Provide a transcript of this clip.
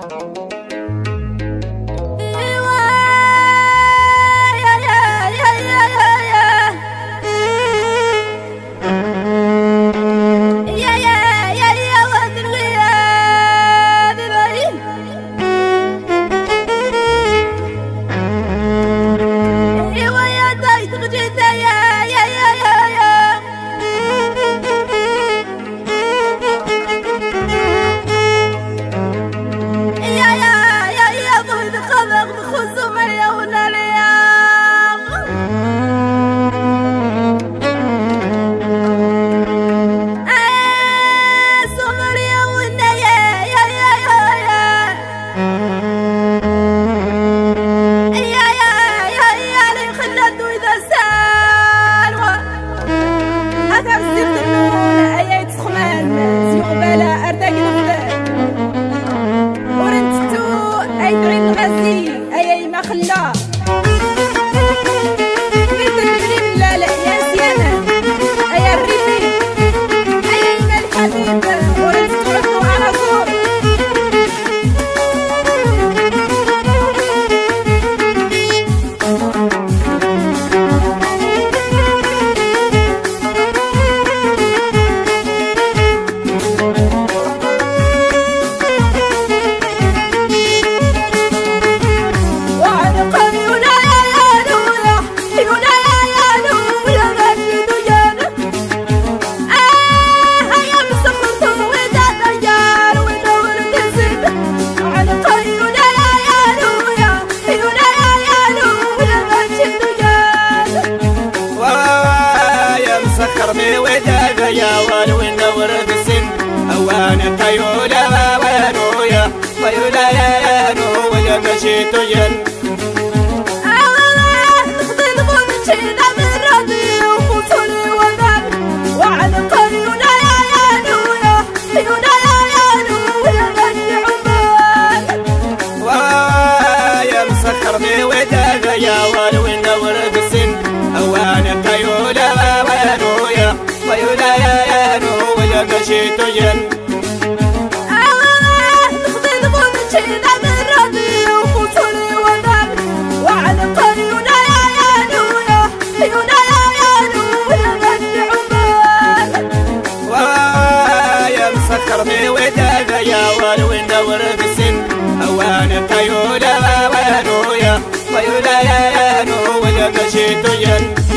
يا وين ورد السن أوان تيولا وانويا ويولا يا نو ويا مشيتو ين يا وين ورد السن أوان تيولا وانويا ويولا يا نو ويا مشيتو ين يا وين ورد السن أوان تيولا وانويا ويولا يا نو ويا مشيتو ين